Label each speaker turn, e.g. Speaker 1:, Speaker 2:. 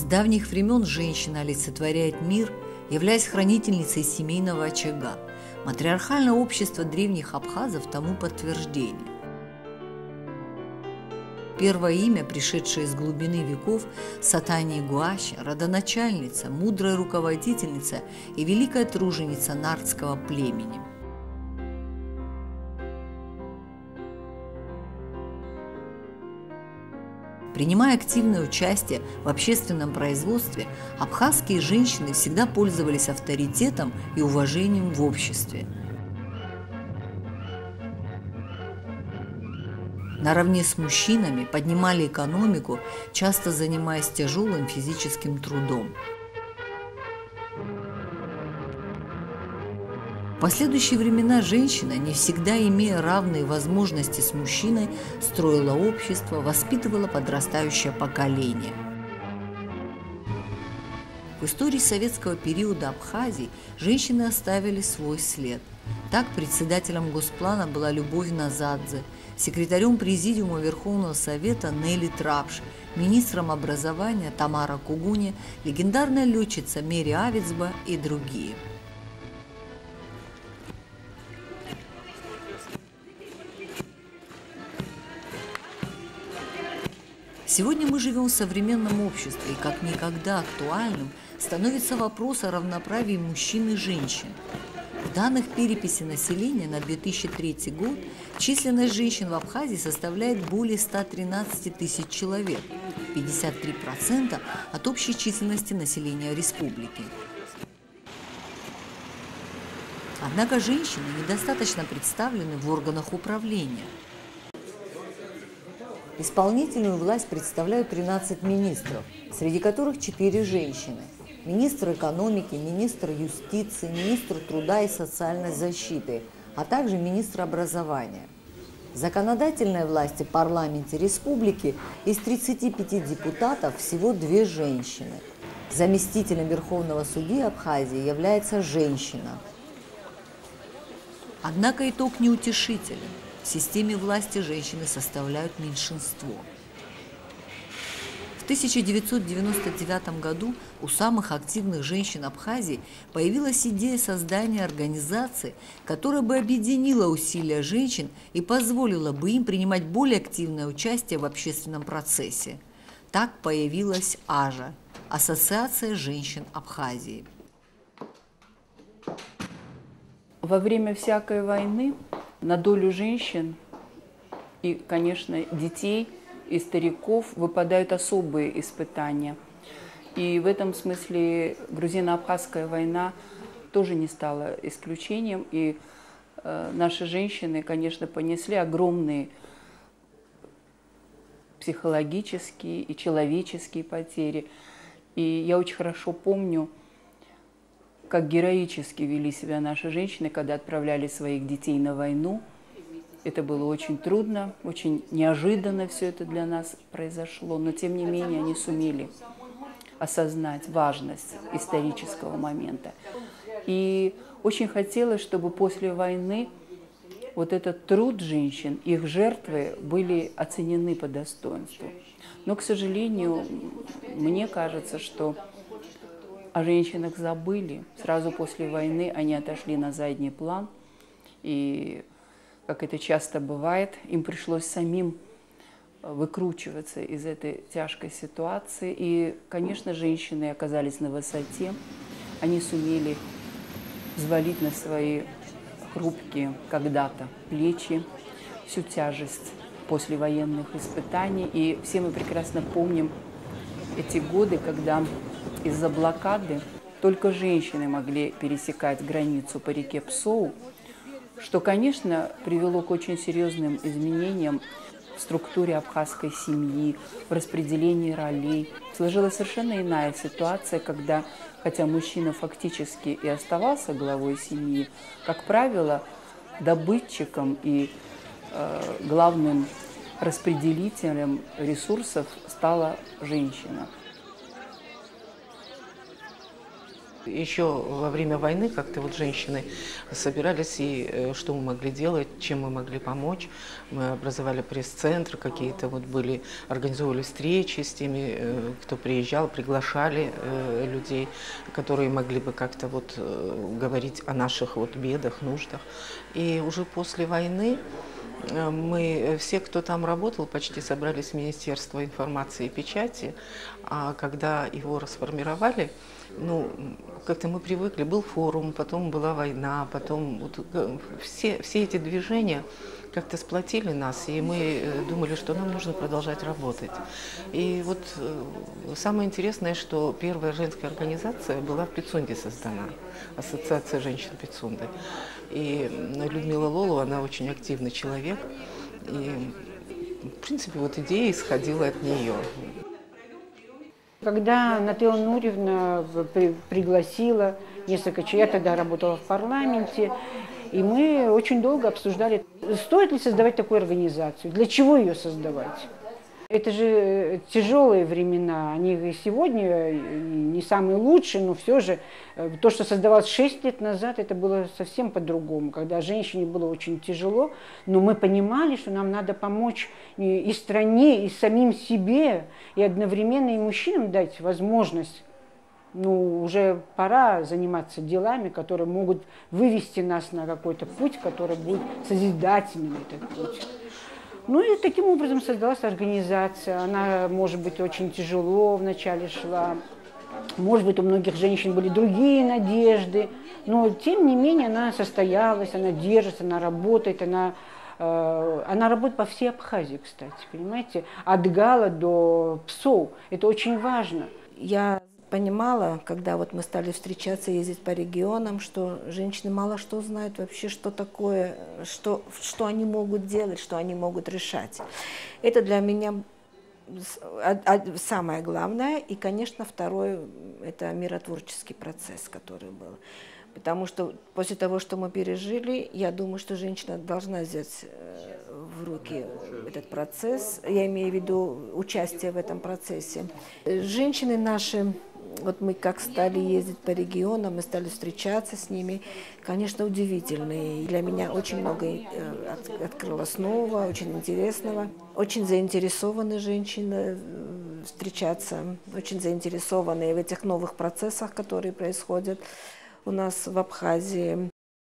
Speaker 1: давних времен женщина олицетворяет мир, являясь хранительницей семейного очага. Матриархальное общество древних абхазов тому подтверждение. Первое имя, пришедшее из глубины веков, Сатани Гуаща, родоначальница, мудрая руководительница и великая труженица нардского племени. Принимая активное участие в общественном производстве, абхазские женщины всегда пользовались авторитетом и уважением в обществе. Наравне с мужчинами поднимали экономику, часто занимаясь тяжелым физическим трудом. В последующие времена женщина, не всегда имея равные возможности с мужчиной, строила общество, воспитывала подрастающее поколение. В истории советского периода Абхазии женщины оставили свой след. Так, председателем Госплана была Любовь Назадзе, секретарем Президиума Верховного Совета Нелли Трапш, министром образования Тамара Кугуни, легендарная летчица Мери Авицба и другие. Сегодня мы живем в современном обществе, и как никогда актуальным становится вопрос о равноправии мужчин и женщин. В данных переписи населения на 2003 год численность женщин в Абхазии составляет более 113 тысяч человек, 53% от общей численности населения республики. Однако женщины недостаточно представлены в органах управления. Исполнительную власть представляют 13 министров, среди которых 4 женщины. Министр экономики, министр юстиции, министр труда и социальной защиты, а также министр образования. В законодательной власти в парламенте республики из 35 депутатов всего 2 женщины. Заместителем Верховного судьи Абхазии является женщина. Однако итог неутешителен. В системе власти женщины составляют меньшинство. В 1999 году у самых активных женщин Абхазии появилась идея создания организации, которая бы объединила усилия женщин и позволила бы им принимать более активное участие в общественном процессе. Так появилась АЖА – Ассоциация женщин Абхазии.
Speaker 2: Во время всякой войны на долю женщин и, конечно, детей и стариков выпадают особые испытания. И в этом смысле грузино-абхазская война тоже не стала исключением. И наши женщины, конечно, понесли огромные психологические и человеческие потери. И я очень хорошо помню, как героически вели себя наши женщины, когда отправляли своих детей на войну. Это было очень трудно, очень неожиданно все это для нас произошло, но тем не менее они сумели осознать важность исторического момента. И очень хотелось, чтобы после войны вот этот труд женщин, их жертвы были оценены по достоинству. Но, к сожалению, мне кажется, что о женщинах забыли. Сразу после войны они отошли на задний план. И, как это часто бывает, им пришлось самим выкручиваться из этой тяжкой ситуации. И, конечно, женщины оказались на высоте. Они сумели взвалить на свои хрупкие когда-то плечи всю тяжесть послевоенных испытаний. И все мы прекрасно помним эти годы, когда из-за блокады только женщины могли пересекать границу по реке Псоу, что, конечно, привело к очень серьезным изменениям в структуре абхазской семьи, в распределении ролей. Сложилась совершенно иная ситуация, когда, хотя мужчина фактически и оставался главой семьи, как правило, добытчиком и главным распределителем ресурсов стала женщина.
Speaker 3: Еще во время войны как-то вот женщины собирались, и что мы могли делать, чем мы могли помочь. Мы образовали пресс-центр, какие-то вот были, организовывали встречи с теми, кто приезжал, приглашали людей, которые могли бы как-то вот говорить о наших вот бедах, нуждах. И уже после войны мы, все, кто там работал, почти собрались в Министерство информации и печати, а когда его расформировали, ну, как-то мы привыкли, был форум, потом была война, потом вот, все эти движения как-то сплотили нас, и мы думали, что нам нужно продолжать работать. И вот самое интересное, что первая женская организация была в Пицунде создана, Ассоциация женщин Пицунды. И Людмила Лолу, она очень активный человек, и, в принципе, вот идея исходила от нее.
Speaker 4: Когда Наталья Нуриевна пригласила несколько человек, я тогда работала в парламенте, и мы очень долго обсуждали, стоит ли создавать такую организацию, для чего ее создавать. Это же тяжелые времена, они и сегодня не самые лучшие, но все же то, что создавалось 6 лет назад, это было совсем по-другому, когда женщине было очень тяжело, но мы понимали, что нам надо помочь и стране, и самим себе, и одновременно и мужчинам дать возможность. Ну, уже пора заниматься делами, которые могут вывести нас на какой-то путь, который будет созидательным, этот путь. Ну и таким образом создалась организация. Она, может быть, очень тяжело вначале шла. Может быть, у многих женщин были другие надежды. Но, тем не менее, она состоялась, она держится, она работает. Она работает по всей Абхазии, кстати, понимаете? От Гала до Псоу. Это очень важно.
Speaker 5: Я понимала, когда вот мы стали встречаться, ездить по регионам, что женщины мало что знают вообще, что такое, что они могут делать, что они могут решать. Это для меня самое главное. И, конечно, второе – это миротворческий процесс, который был. Потому что после того, что мы пережили, я думаю, что женщина должна взять в руки этот процесс. Я имею в виду участие в этом процессе. Женщины наши, вот мы как стали ездить по регионам, мы стали встречаться с ними, конечно, удивительные. Для меня очень много открылось нового, очень интересного. Очень заинтересованы женщины встречаться, очень заинтересованы в этих новых процессах, которые происходят у нас в Абхазии.